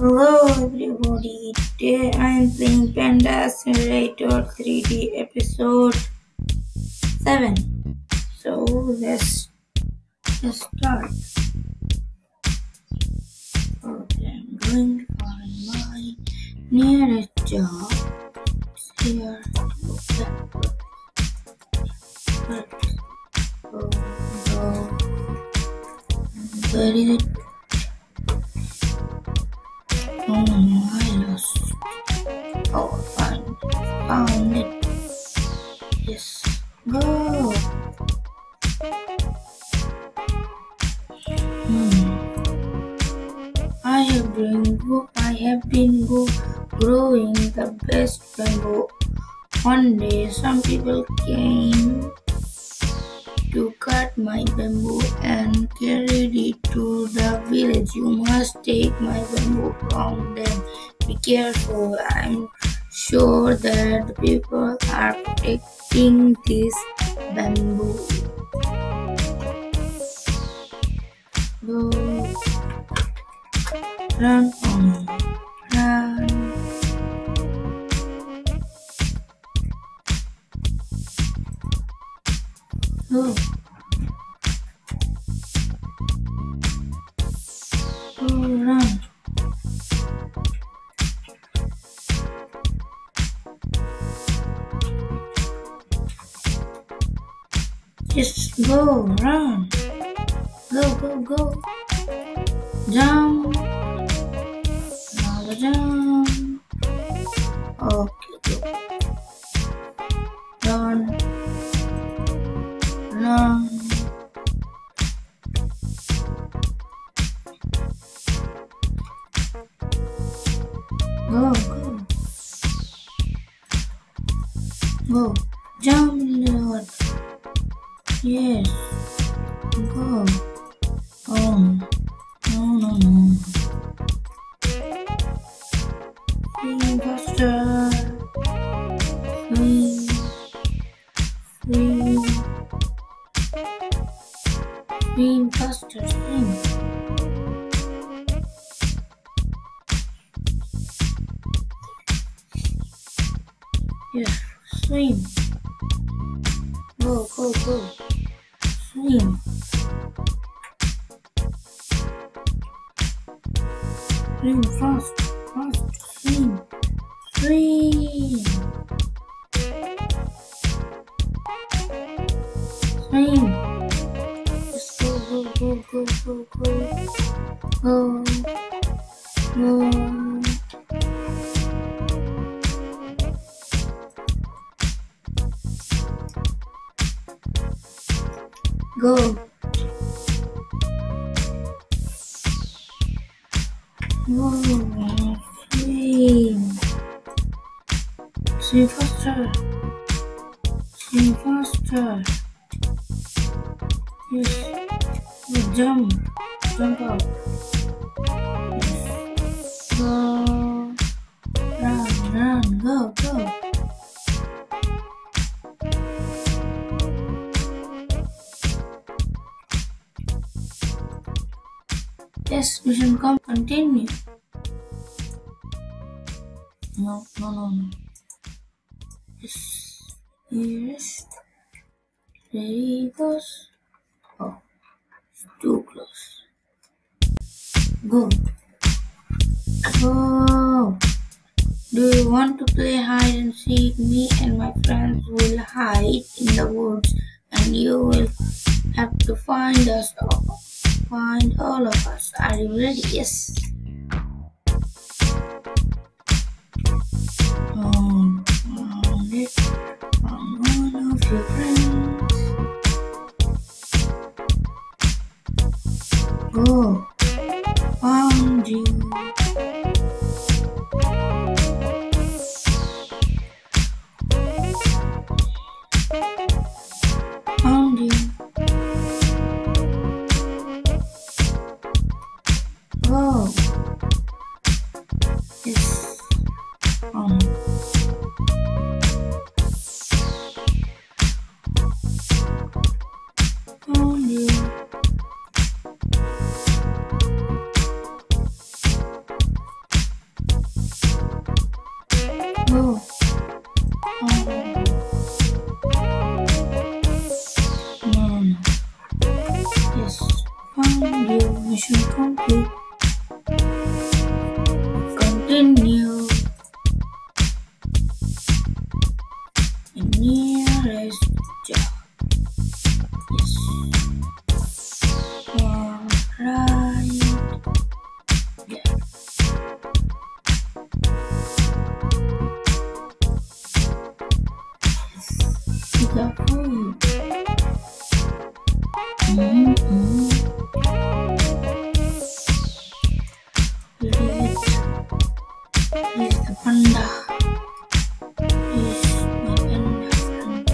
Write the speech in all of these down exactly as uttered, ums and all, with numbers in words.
Hello everybody, today I am playing Panda Simulator three D episode seven. So let's, let's start. Okay, I'm going to find my nearest job. It's here. Let's go, go. Where is it? Oh no, I lost. Oh, I found it. Found it. Yes. Go. Hmm. I have been go I have been go growing the best bamboo. One day, some people came to cut my bamboo and carried it to the village. You must take my bamboo from them. Be careful. I'm sure that the people are protecting this bamboo. Go. Run on. Run. Go. Go, run. Just go, run. Go, go, go. Jump. Another jump. Okay, go. Run. Run. Go, go. Go. Jump in the water. Yes. Go. Oh. No, no, no. Swim faster. Swim. Swim. Swim faster. Swim. Yes. Swim. Go, go, go. Swim. Swim fast, fast, swim, swim, swim. Just go, go, go, go, go, go, go, go. Go. Go. Swim. Swim faster. Swim faster. Yes. Go, jump. Jump out. Yes. Go. Run, run, go, go. Yes, mission come continue. No, no, no, no. Yes, yes. Ready goes. Oh, it's too close. Go. Go. Do you want to play hide and seek? Me and my friends will hide in the woods, and you will have to find us all. Find all of us. Are you ready? Yes. Um, found it. Found one of your friends. Go. Found you. Found you. Go. Go. Oh. No, no. Yes. Found you. Mission complete. Continue. The nearest job. Yes. Alright. Yeah. Pick up food. Mm-hmm. Where is it? Where is the panda? Where is my panda friend?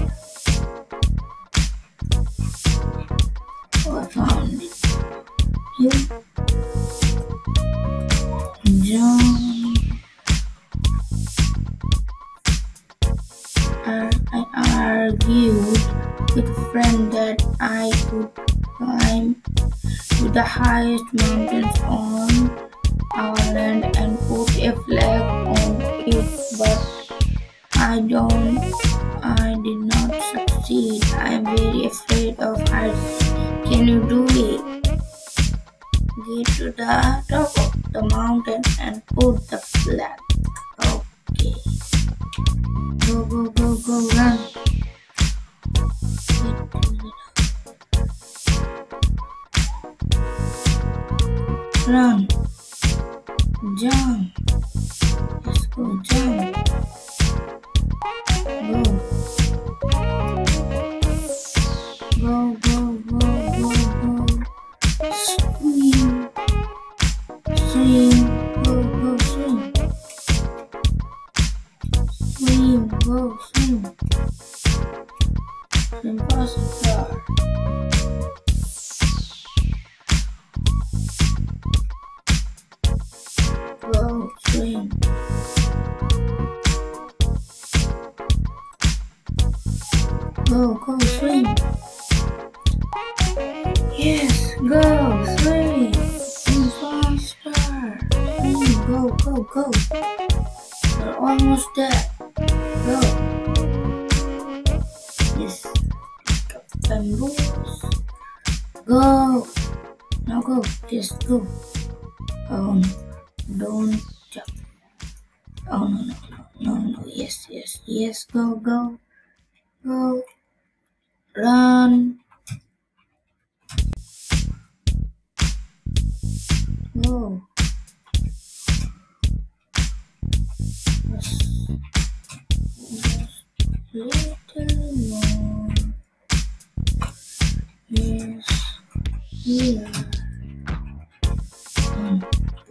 Oh, I found it. You jump. I, I argued with a friend that I could climb to the highest mountains on our land and put a flag on it, but I don't, I did not succeed. I am very afraid of heights. Can you do it? Get to the top of the mountain and put the flag. Okay. Go, go, go, go, run. Get to the top. Run. Jump. Let's go, jump. Go. Go, go, go, go, go. Swim. Swim. Go, go, swim. Swim, go, swim. Swim faster. Go, swim. Go, go, swim. Yes, go, swim. Swim faster. Swim, go, go, go. We're almost there. Go. Yes. Pick up bamboos. Go. Now go. Just go. Oh no. Don't jump. Oh no, no, no, no, no. Yes, yes, yes. Go, go. Go. Run. Go. Just, just little more. Yes. Here. Um,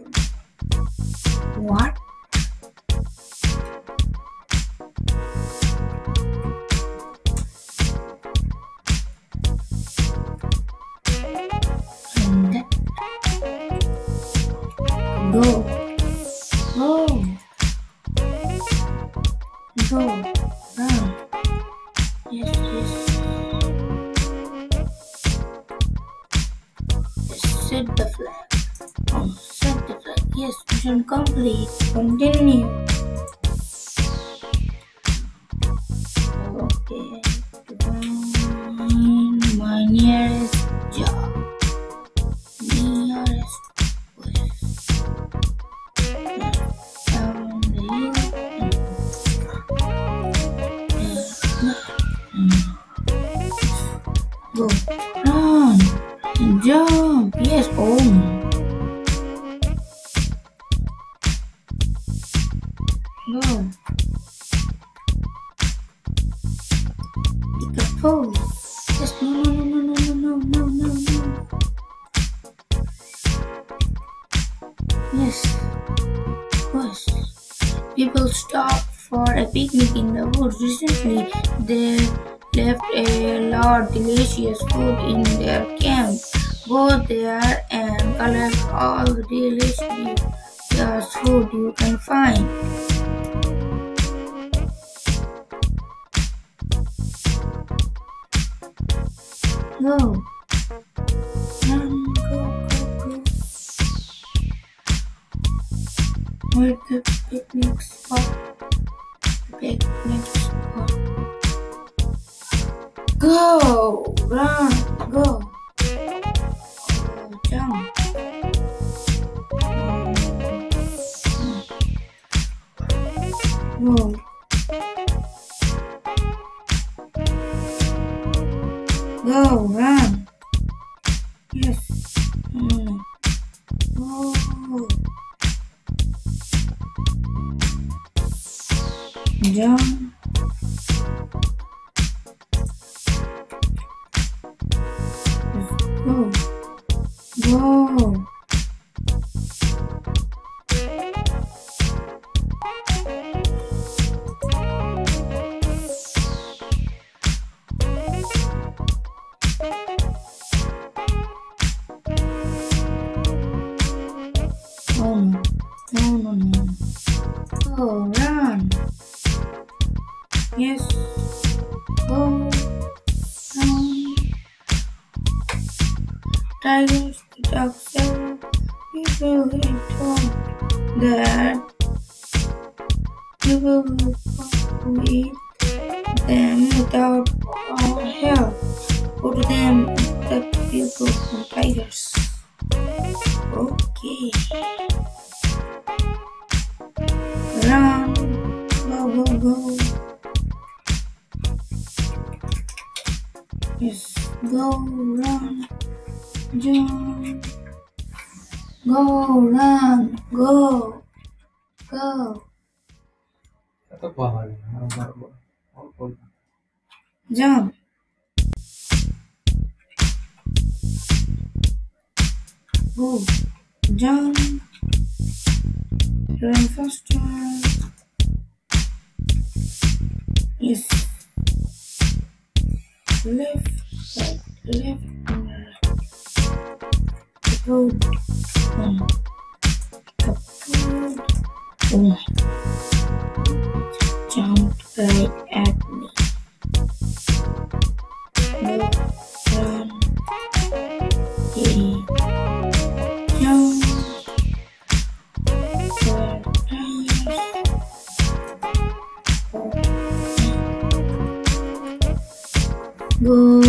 what? And that. Go. Go. Go. Run. Yes, yes. Just set the flag. Oh, set the flag. Yes, mission complete. Continue. Okay. To find my nearest job. Nearest place. Down the hill. Go. Run. And jump. Yes. Oh no. Go. Pick up food. Yes. No, no, no, no, no, no, no, no, no. Yes. Of course. People stop for a picnic in the woods. Recently, they left a lot of delicious food in their camp. Go there and collect all the delicious food you can find. Go. Run, go, go, go. Where's the picnic spot? pick next one. Go, run, go. Oh, jump. Go. Go, run. Yes. Mm. Go. Jump. Go. Go. Oh no, no, no, no. Go, run. Yes. Go, run. Tigers, ducks, and people had thought that people will come to eat them without our help. Put them the people from tigers. Okay. Run, go, go, go. Yes, go, run, jump. Go, run, go, go. Atau bahan, Jump. Go, jump. Run faster. Yes. Left, right, left, and right. Go. Um, kaput. Oh my God. Jumped right at me. Go, run. Hey. Jump. Four times. Go.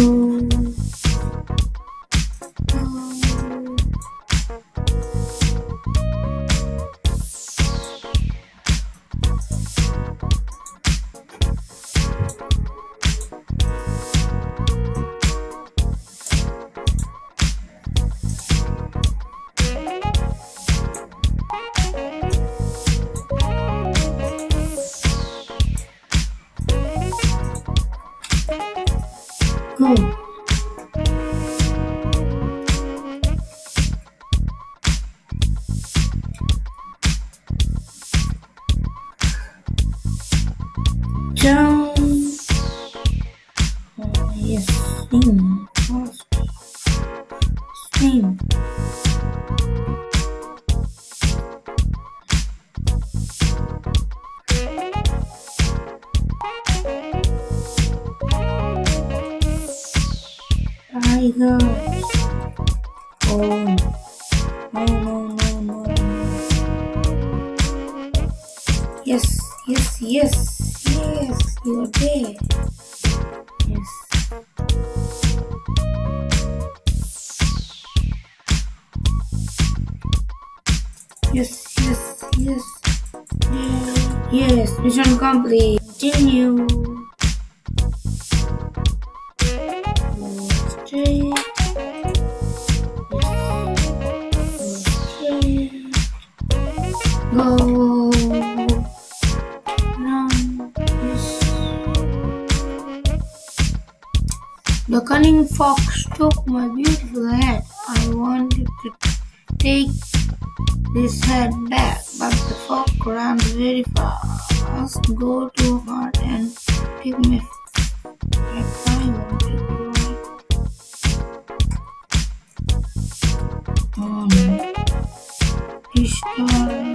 Go. Jump. Oh, yes, swing. Fast. Swing. Tiger. Oh, no, no, no, no. Yes, yes, yes, yes, you are there. Yes. Yes, yes, yes. Yeah. Yes, mission complete. Continue. Straight. Go. Run. Yes. The cunning fox took my beautiful head. I wanted to take this head back, but the fox ran very fast. Go too hard and take me back. I wanted to ride. Oh no. Restart.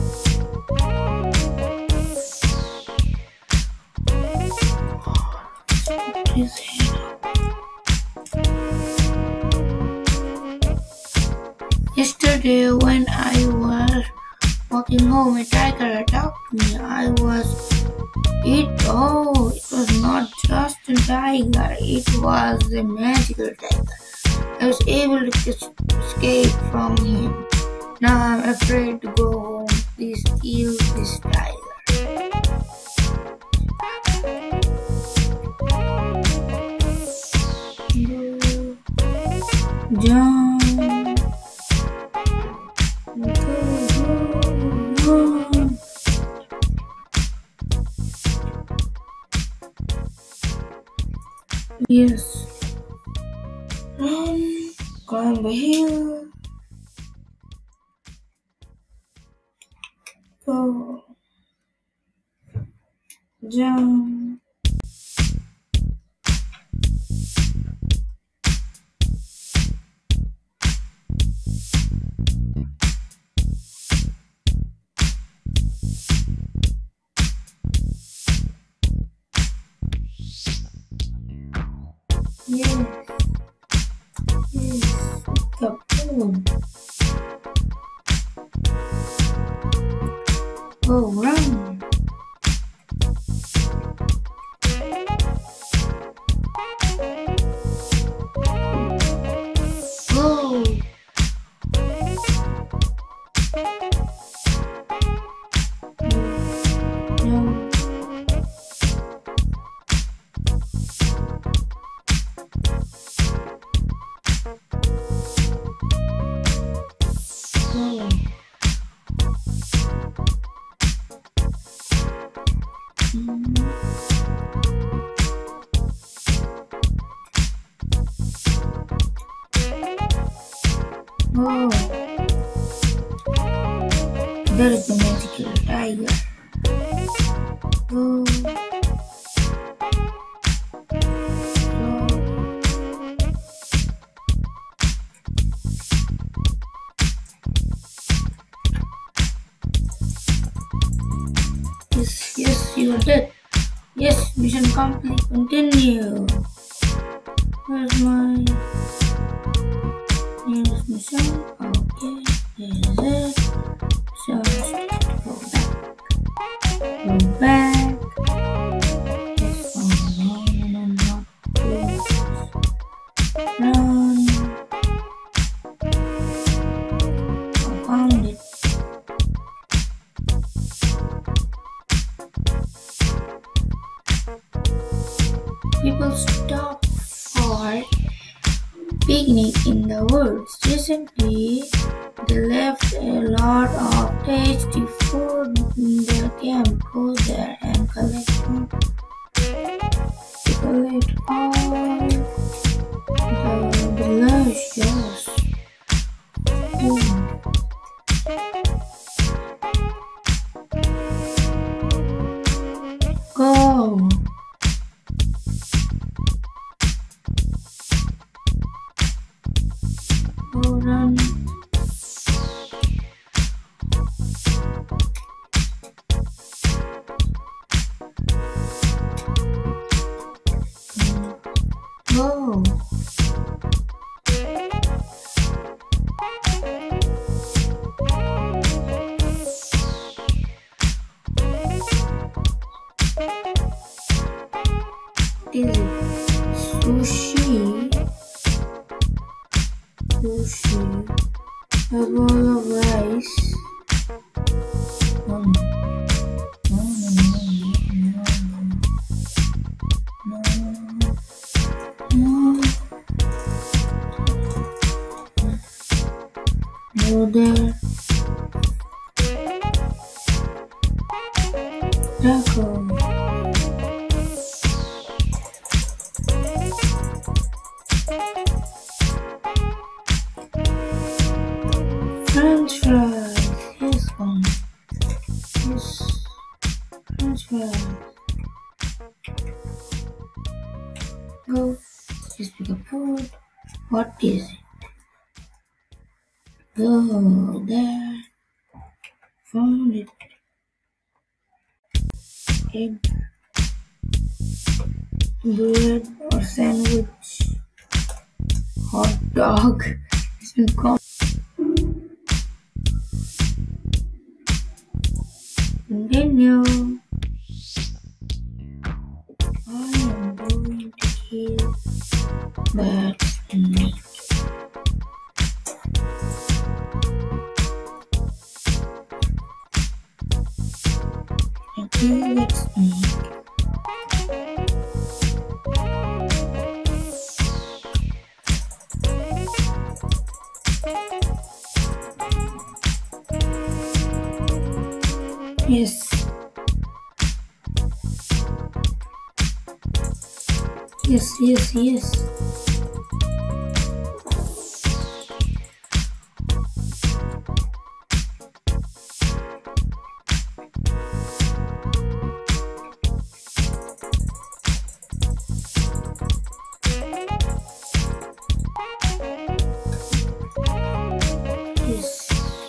His head up. Yesterday when I was walking walking home, a tiger attacked me. I was it. Oh, it was not just a tiger. It was a magical tiger. I was able to escape from him. Now I'm afraid to go home. Please kill this tiger. Jump. Yes. Run. Climb the hill. Go. Jump. Yes. Yes. Kaboom. Go run. Go. No. Go. Mm. Oh, there is the magical tiger. Go. Yes, yes, you are dead. Yes, mission complete. Continue. Where's my nearest mission? Okay, there is it. So, go back. Go back. Yes, oh no, no, no, not good. Run. I found it. People stop for picnic in the woods. Recently, they left a lot of tasty food in their camp. Go there and collect all, collect all the delicious food. Go. Go run. Go. Is it sushi? Sushi. A bowl of rice. No, no, no, no, no, no, no, no, there. Taco. French fries. Yes, one. Yes. French fries. Go. Just pick up food. What is it? Go there. Found it. Egg. Bread or sandwich. Hot dog. It's been called. Continue. I am going to kill that snake. I kill that snake. Yes. Yes, yes, yes. Yes.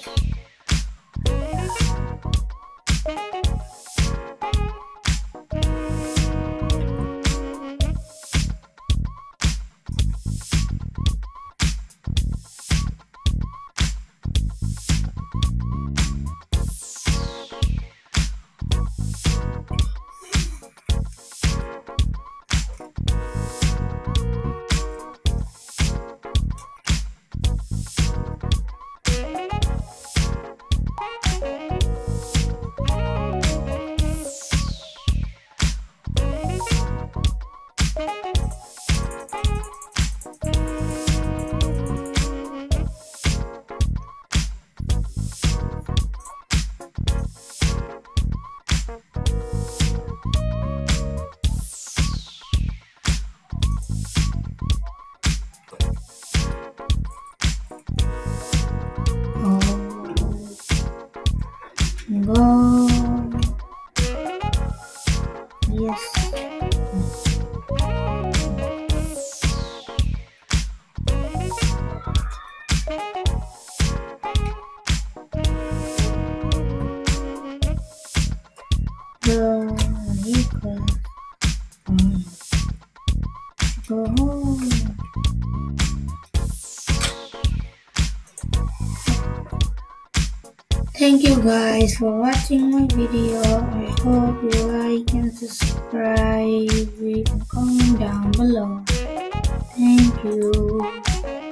Go. Yes. The vehicle. Um, go home. Thank you guys for watching my video. I hope you like and subscribe and comment down below. Thank you.